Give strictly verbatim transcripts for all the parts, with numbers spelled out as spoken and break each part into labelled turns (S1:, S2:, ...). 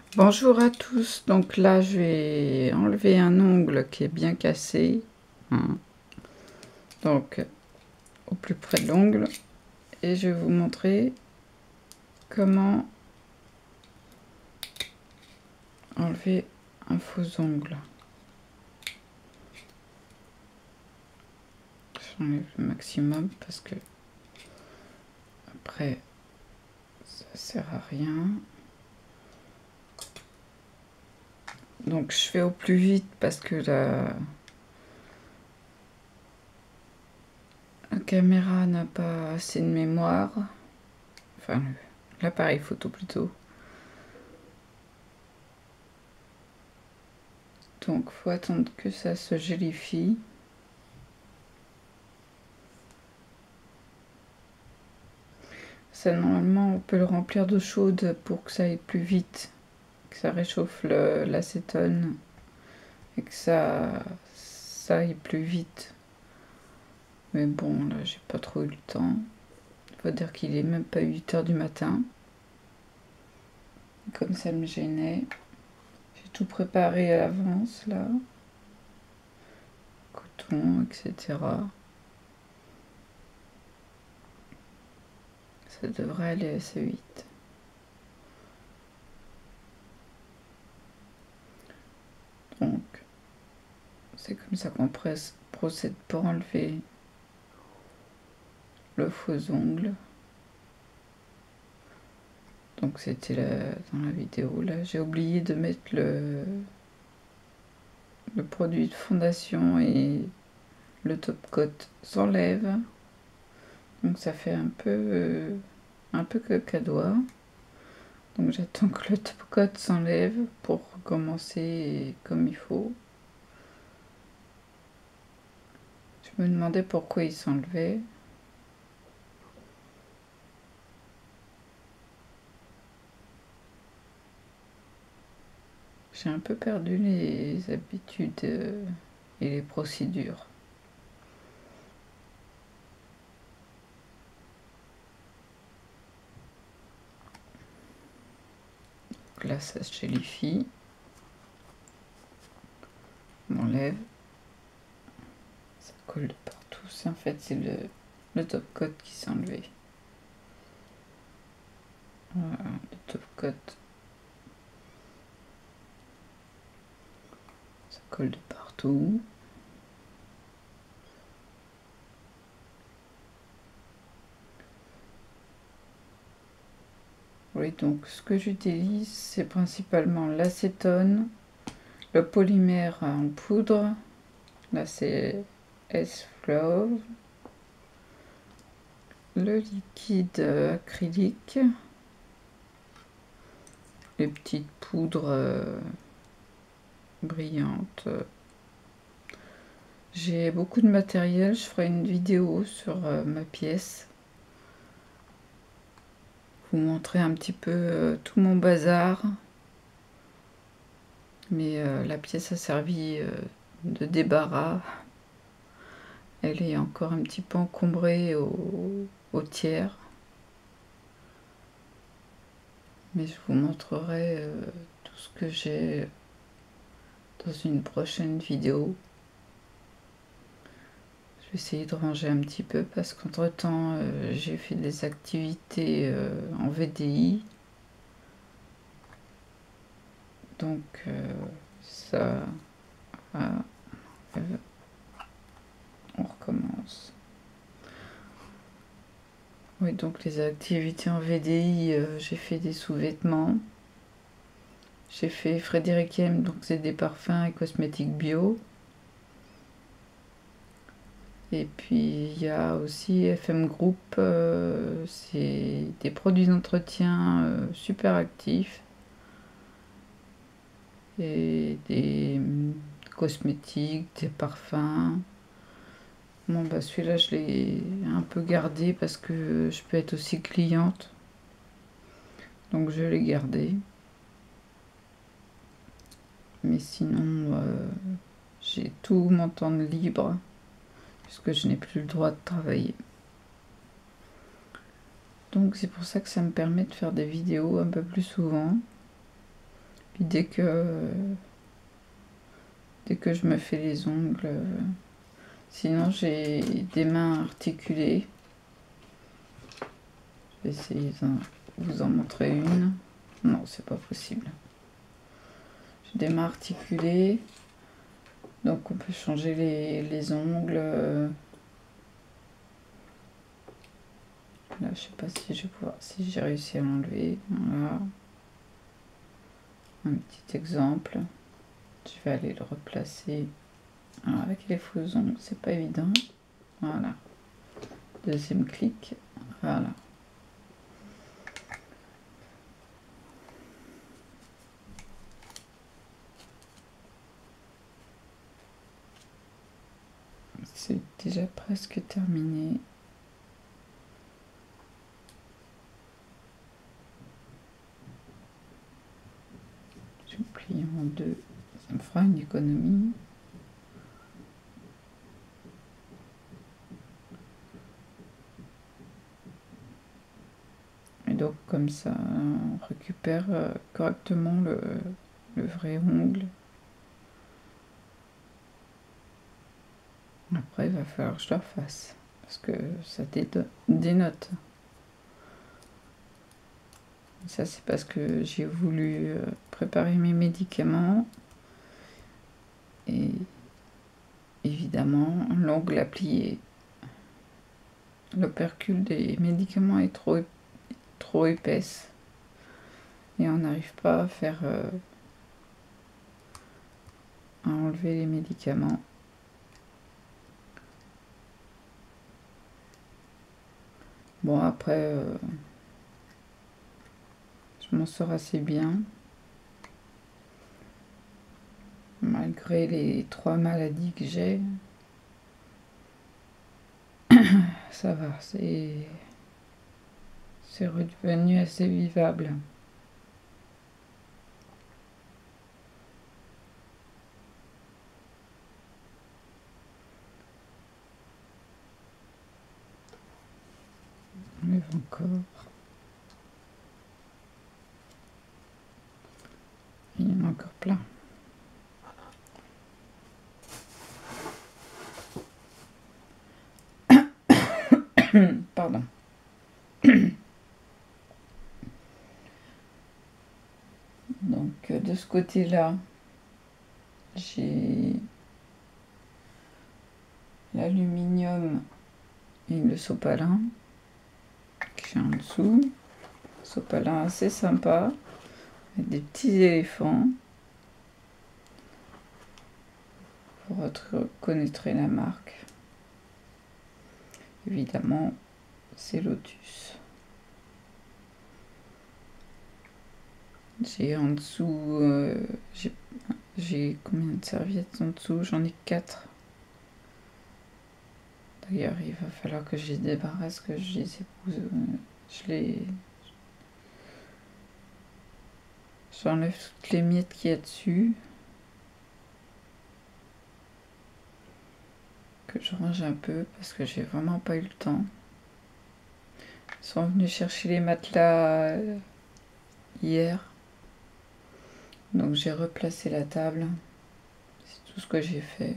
S1: Bonjour à tous, donc là je vais enlever un ongle qui est bien cassé, donc au plus près de l'ongle, et je vais vous montrer comment enlever un faux ongle. J'enlève le maximum parce que après ça sert à rien. Donc je fais au plus vite parce que la, la caméra n'a pas assez de mémoire, enfin l'appareil photo plutôt. Donc faut attendre que ça se gélifie. Ça, normalement, on peut le remplir d'eau chaude pour que ça aille plus vite, que ça réchauffe l'acétone et que ça, ça aille plus vite. Mais bon, là, j'ai pas trop eu le temps. Faut dire qu'il est même pas huit heures du matin. Comme ça me gênait. J'ai tout préparé à l'avance, là. Coton, et cetera. Ça devrait aller assez vite. Donc, c'est comme ça qu'on procède pour enlever le faux ongle. Donc c'était dans la vidéo là, j'ai oublié de mettre le, le produit de fondation et le top coat s'enlève. Donc ça fait un peu euh, un peu cacadois. Donc j'attends que le top coat s'enlève pour commencer comme il faut. Je me demandais pourquoi il s'enlevait. J'ai un peu perdu les habitudes et les procédures. Donc là, ça se gélifie. On enlève. Ça colle de partout. En fait, c'est le, le top coat qui s'est enlevé. Voilà, le top coat. Ça colle de partout. Oui, donc ce que j'utilise, c'est principalement l'acétone, le polymère en poudre, là c'est S-Flow, le liquide acrylique, les petites poudres euh, brillantes. J'ai beaucoup de matériel, je ferai une vidéo sur euh, ma pièce. Vous montrer un petit peu euh, tout mon bazar. Mais euh, la pièce a servi euh, de débarras. Elle est encore un petit peu encombrée au, au tiers. Mais je vous montrerai euh, tout ce que j'ai dans une prochaine vidéo. Je vais essayer de ranger un petit peu parce qu'entre temps euh, j'ai fait des activités euh, en V D I. Donc euh, ça... Ah, euh, on recommence. Oui, donc les activités en V D I, euh, j'ai fait des sous-vêtements. J'ai fait Frédéric M, donc c'est des parfums et cosmétiques bio. Et puis il y a aussi F M Group, euh, c'est des produits d'entretien euh, super actifs. Et des cosmétiques, des parfums. Bon bah celui-là je l'ai un peu gardé parce que je peux être aussi cliente. Donc je l'ai gardé. Mais sinon euh, j'ai tout mon temps de libre puisque je n'ai plus le droit de travailler. Donc c'est pour ça que ça me permet de faire des vidéos un peu plus souvent. Puis dès que dès que je me fais les ongles, euh, sinon j'ai des mains articulées. Je vais essayer de vous en montrer une. Non, c'est pas possible. J'ai des mains articulées, donc on peut changer les, les ongles. Là, je sais pas si je vais pouvoir, si j'ai réussi à l'enlever. Voilà. Un petit exemple. Je vais aller le replacer. Alors, avec les faux ongles, c'est pas évident. Voilà. Deuxième clic. Voilà. C'est déjà presque terminé. Je plie en deux, ça me fera une économie. Et donc comme ça, on récupère correctement le, le vrai ongle. Après, il va falloir que je le refasse, parce que ça dénote. Ça, c'est parce que j'ai voulu préparer mes médicaments. Et évidemment, l'ongle à plier. L'opercule des médicaments est trop, trop épaisse. Et on n'arrive pas à faire... Euh, à enlever les médicaments. Bon, après... Euh, je m'en sors assez bien. Malgré les trois maladies que j'ai, ça va, c'est c'est redevenu assez vivable. On lève encore. Il y en a encore plein. Pardon. Donc de ce côté-là, j'ai l'aluminium et le sopalin que j'ai en dessous. Sopalin assez sympa, avec des petits éléphants. Vous reconnaîtrez la marque. Évidemment, c'est Lotus. J'ai en dessous, euh, j'ai combien de serviettes en dessous? J'en ai quatre. D'ailleurs, il va falloir que je les débarrasse, que je les épouse. Je les... J'enlève toutes les miettes qu'il y a dessus. Que je range un peu, parce que j'ai vraiment pas eu le temps. Ils sont venus chercher les matelas hier. Donc j'ai replacé la table. C'est tout ce que j'ai fait.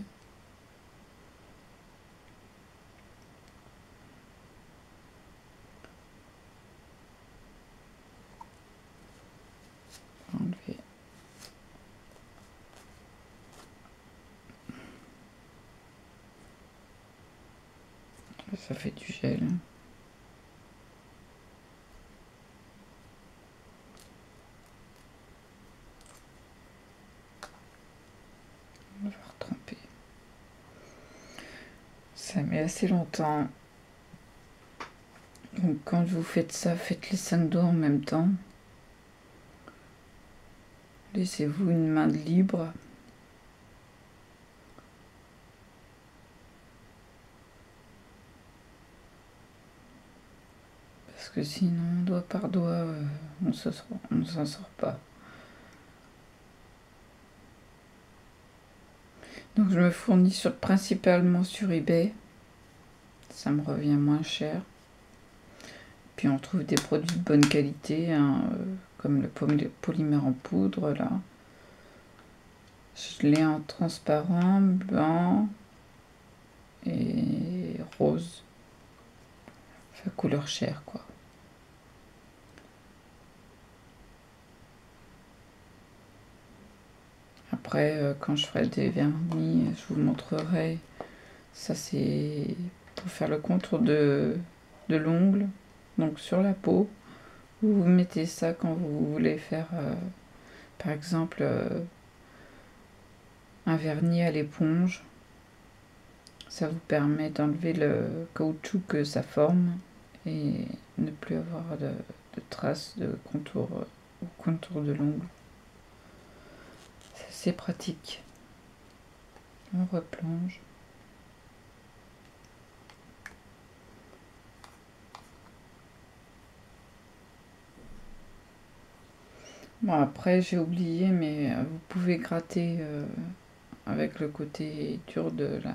S1: Enlever. Ça fait du gel. On va retremper. Ça met assez longtemps. Donc quand vous faites ça, faites les cinq doigts en même temps. Laissez-vous une main de libre. Parce que sinon, doigt par doigt, euh, on ne s'en sort pas. Donc je me fournis sur, principalement sur eBay. Ça me revient moins cher. Puis on trouve des produits de bonne qualité, hein, euh, comme le polymère en poudre là. Je l'ai en transparent, blanc et rose. Enfin, couleur chair, quoi. Après, euh, quand je ferai des vernis, je vous montrerai. Ça, c'est pour faire le contour de, de l'ongle, donc sur la peau. Vous mettez ça quand vous voulez faire, euh, par exemple, euh, un vernis à l'éponge. Ça vous permet d'enlever le caoutchouc que ça forme et ne plus avoir de, de traces de contour au contour de l'ongle. C'est assez pratique. On replonge. Bon, après j'ai oublié, mais vous pouvez gratter euh, avec le côté dur de la,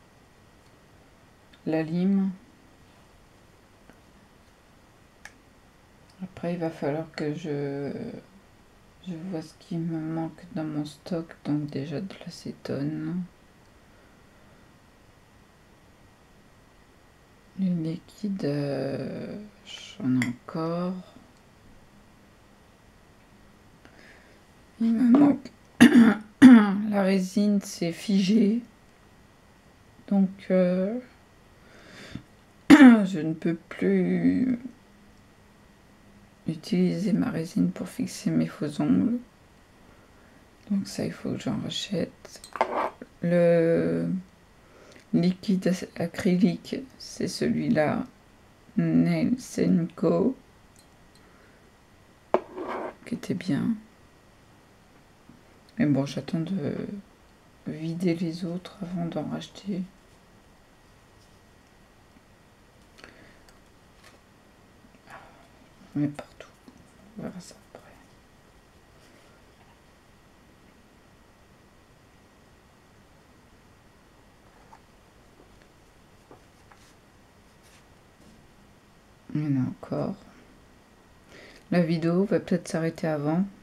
S1: la lime. Après il va falloir que je, je vois ce qui me manque dans mon stock, donc déjà de l'acétone. Les liquides, euh, j'en ai encore. Il me manque la résine, c'est figé, donc euh, je ne peux plus utiliser ma résine pour fixer mes faux ongles. Donc ça, il faut que j'en rachète. Le liquide acrylique, c'est celui-là, Nails and Co, qui était bien. Mais bon, j'attends de vider les autres avant d'en racheter. Mais partout. On verra ça après. Il y en a encore. La vidéo va peut-être s'arrêter avant.